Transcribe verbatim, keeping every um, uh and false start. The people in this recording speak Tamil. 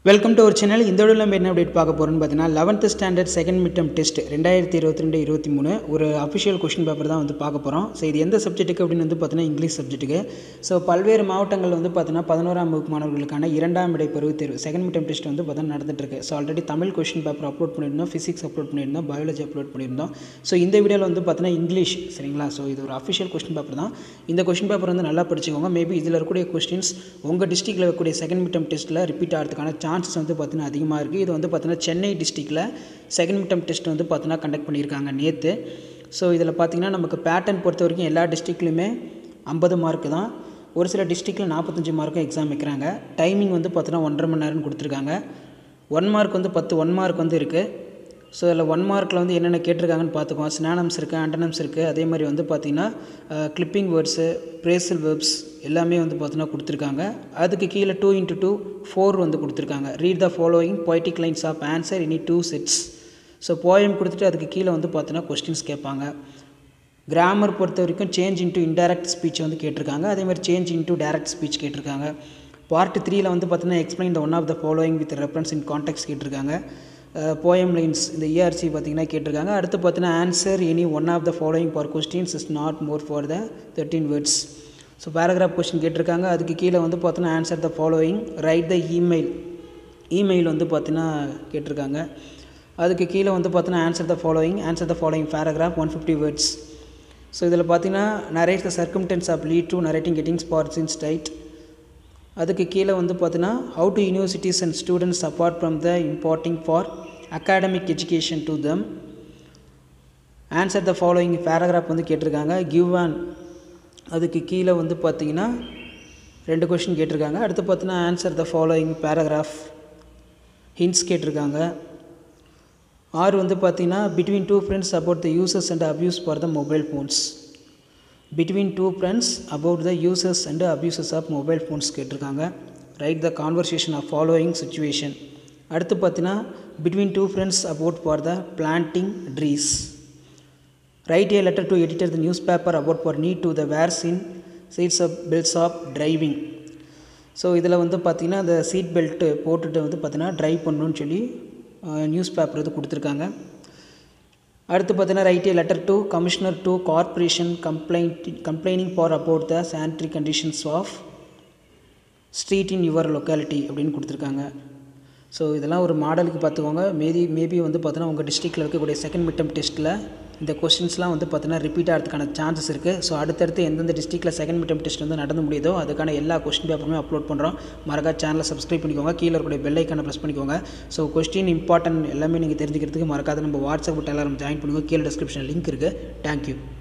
Welcome to our channel. இந்த வீடியோல நம்ம என்ன அப்டேட் பார்க்க போறோம்னு பார்த்தீங்கன்னா eleventh standard second midterm test twenty twenty-two twenty-three ஒரு official question paper தான் வந்து பார்க்க போறோம். சோ இது எந்த சப்ஜெக்ட்டுக்கு அப்படினு வந்து பார்த்தீங்கன்னா இங்கிலீஷ் சப்ஜெக்ட்டுக்கு. சோ பல்வேறு மாவட்டங்கள்ல வந்து பார்த்தீங்கன்னா பதினோராம் வகுப்பு மாணவர்களுக்கான இரண்டாம் இடை பருவத் தேர்வு second midterm test வந்து பார்த்தீங்கன்னா நடந்துட்டு இருக்கு. So already Tamil question paper upload பண்ணிருந்தோம், physics அப்லோட் பண்ணிருந்தோம், biology அப்லோட் பண்ணிருந்தோம். சோ இந்த வீடியோல வந்து பார்த்தீங்கன்னா இங்கிலீஷ் சரிங்களா. சோ இது ஒரு official question paper தான். இந்த question paper வந்து நல்லா படிச்சுக்கோங்க. மேபி இதுல இருக்கக்கூடிய questions உங்க டிஸ்ட்ரிக்ட்ல இருக்கக்கூடிய second midterm testல ரிப்பீட் ஆகிறதுக்கான சான்சஸ் வந்து பார்த்தீங்கன்னா அதிகமாக இருக்குது. இது வந்து பார்த்தீங்கன்னா சென்னை டிஸ்ட்ரிக்டில் செகண்ட் மிட்டம் டெஸ்ட் வந்து பார்த்தீங்கன்னா கண்டக்ட் பண்ணியிருக்காங்க நேற்று. ஸோ இதில் பார்த்தீங்கன்னா நமக்கு பேட்டர்ன் பொறுத்த வரைக்கும் எல்லா டிஸ்ட்ரிக்ட்லையுமே ஐம்பது மார்க்கு தான். ஒரு சில டிஸ்ட்ரிக்டில் நாற்பத்தஞ்சு மார்க்கும் எக்ஸாம் வைக்கிறாங்க. டைமிங் வந்து பார்த்தீங்கன்னா ஒன்றரை மணி நேரம்னு கொடுத்துருக்காங்க. ஒன் மார்க் வந்து பத்து ஒன் மார்க் வந்து இருக்குது. ஸோ அதில் ஒன் மார்க்கில் வந்து என்னென்ன கேட்டிருக்காங்கன்னு பார்த்துக்குவோம். சினானம்ஸ் இருக்குது, ஆண்டனம்ஸ் இருக்குது, அதே மாதிரி வந்து பார்த்திங்கன்னா கிளிப்பிங் வேர்ட்ஸு, பிரேசல் வெர்ப்ஸ் எல்லாமே வந்து பார்த்தீங்கன்னா கொடுத்துருக்காங்க. அதுக்கு கீழே டூ இன்ட்டு டூ ஃபோர் வந்து கொடுத்துருக்காங்க. Read the following poetic lines of answer any two sets. So poem கொடுத்துட்டு அதுக்கு கீழே வந்து பார்த்தீங்கன்னா கொஸ்டின்ஸ் கேட்பாங்க. கிராமர் பொறுத்த வரைக்கும் சேஞ்ச் இன்ட்டு இன்டைரக்ட் ஸ்பீச் வந்து கேட்டிருக்காங்க. அதே மாதிரி சேஞ்ச் இன்ட்டு டைரக்ட் ஸ்பீச் கேட்டிருக்காங்க. பார்ட் த்ரீயில் வந்து பார்த்தீங்கன்னா explain the one of the following with reference in contexts கேட்டிருக்காங்க. போயம் லைன்ஸ் இந்த இஆர்சி பார்த்தீங்கன்னா கேட்டிருக்காங்க. அடுத்து பார்த்தீங்கன்னா answer any one of the following four questions is not more for the thirteen words. So paragraph question கேட்டிருக்காங்க. அதுக்கு கீழே வந்து பார்த்தீங்கன்னா answer the following, write the email email வந்து பார்த்தீங்கன்னா கேட்டிருக்காங்க. அதுக்கு கீழே வந்து பார்த்தீங்கன்னா answer the following answer the following paragraph one fifty words. So இதில் பார்த்தீங்கன்னா narrate the circumstances of lead to narrating getting spots in state. அதுக்கு கீழே வந்து பார்த்தீங்கன்னா how to universities and students apart from the imparting for academic education to them. Answer the following paragraph வந்து கேட்டிருக்காங்க. கிவ் ஆன் அதுக்கு கீழே வந்து பார்த்தீங்கன்னா ரெண்டு கொஷின் கேட்டிருக்காங்க. அடுத்து பார்த்தீங்கன்னா answer the following paragraph hints கேட்டிருக்காங்க. ஆறு வந்து பார்த்தீங்கன்னா between two friends about the users and abuse for the mobile phones. Between two friends about the users and abuses of mobile phones கேட்டிருக்காங்க. Write the conversation of following situation. அடுத்து பார்த்தீங்கன்னா between two friends about for the planting trees. Write a letter to editor the newspaper about for need to the wears in seats of belts of driving. So இதில் வந்து பார்த்திங்கன்னா அந்த சீட் பெல்ட்டு போட்டுட்டு வந்து பார்த்திங்கன்னா ட்ரைவ் பண்ணணுன்னு சொல்லி நியூஸ் பேப்பர் இது கொடுத்துருக்காங்க. அடுத்து பார்த்தீங்கன்னா write a letter to commissioner to corporation complaint complaining for about the sanitary conditions of street in your locality அப்படின்னு கொடுத்துருக்காங்க. ஸோ இதெல்லாம் ஒரு மாடலுக்கு பார்த்துக்கோங்க. மேபி மேபி வந்து பார்த்தீங்கன்னா உங்கள் டிஸ்ட்ரிக்டில் இருக்கக்கூடிய செகண்ட் மிட்டம் டெஸ்ட்டில் இந்த கொஸ்டின்ஸ்லாம் வந்து பார்த்தீங்கன்னா ரிப்பீட் ஆகிறதுக்கான சான்சஸ் இருக்குது. ஸோ அடுத்தடுத்து எந்தெந்த டிஸ்ட்ரிக்டில் செகண்ட் மிட்டம் டெஸ்ட் வந்து நடந்து முடியுதோ அதுக்கான எல்லா கொஸ்டின் பேப்பருமே அப்லோட் பண்ணுறோம். மறக்காம சேனலை சப்ஸ்கிரைப் பண்ணிக்கோங்க. கீழே இருக்கக்கூடிய பெல் ஐக்கானை ப்ரெஸ் பண்ணிக்கோங்க. ஸோ கொஸ்டின் இம்பார்ட்டன்ட் எல்லாமே நீங்கள் தெரிஞ்சுக்கிறதுக்கு மறக்காத நம்ம வாட்ஸ்அப் டெலகிராம் ஜாயின் பண்ணிக்கோங்க. கீழே டிஸ்கிரிப்ஷன் லிங்க் இருக்குது. தேங்க்யூ.